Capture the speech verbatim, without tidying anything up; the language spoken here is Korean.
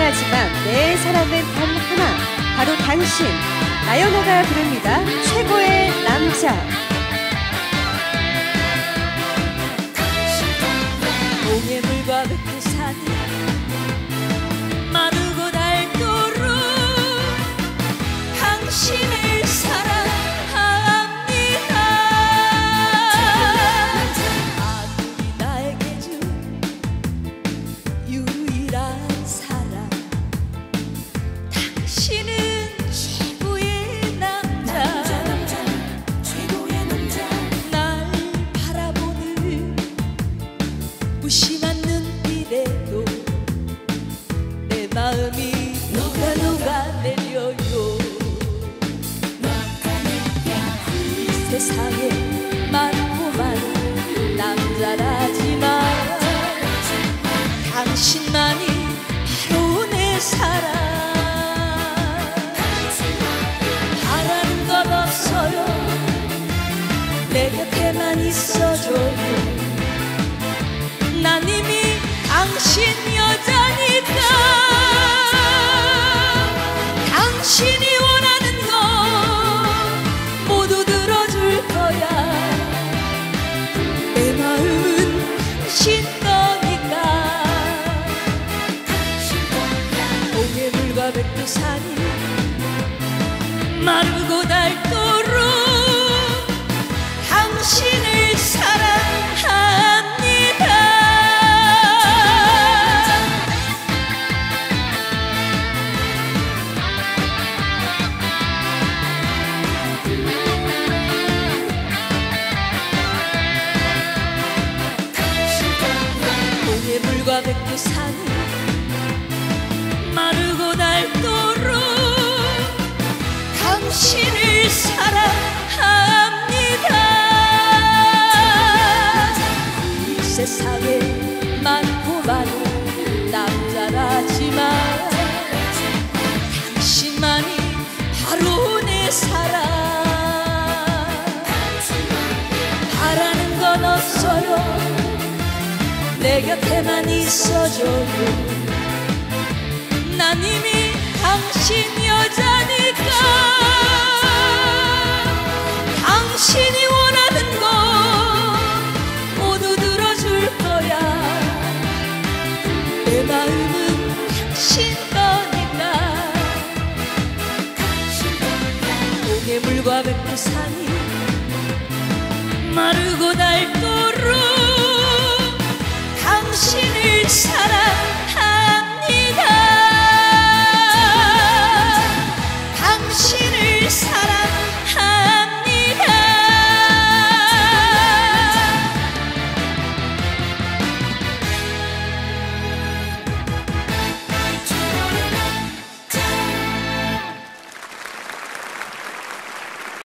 미안하지만 내 사랑은 단 하나, 바로 당신. 나연호가 부릅니다. 최고의 남자. 동해물과 백두산이 마르고 닳도록 당신을 사랑합니다. 아들이 나에게 준 유일한 사랑, 당신은 최고의 남자. 남자, 남자, 최고의 남자. 날 바라보는 무심한 눈빛에도 내 마음이 녹아 녹아 내려요. 이 세상에 많고 많은 남자라지만 당신만이 바로 내 사랑. 바라는 것 없어요. 내 곁에만 있어줘요. 난 이미 당신 여자니까. 당신이 원하는 거 모두 들어줄 거야. 내 마음은 당신 거니까. 동해물과 백두산이 마르고 닳도록 당신을 사랑합니다. 동해물과 백두산이 마르고 닳도록 당신을 사랑합니다. 이 세상에 많고 많은 남자라지만 당신만이 바로 내 사랑. 바라는 건 없어요. 내 곁에만 있어줘요. 난 이미 당신 여자니까. 당신이 원하는 거 모두 들어줄 거야. 내 마음은 당신 거니까. 동해물과 백두산이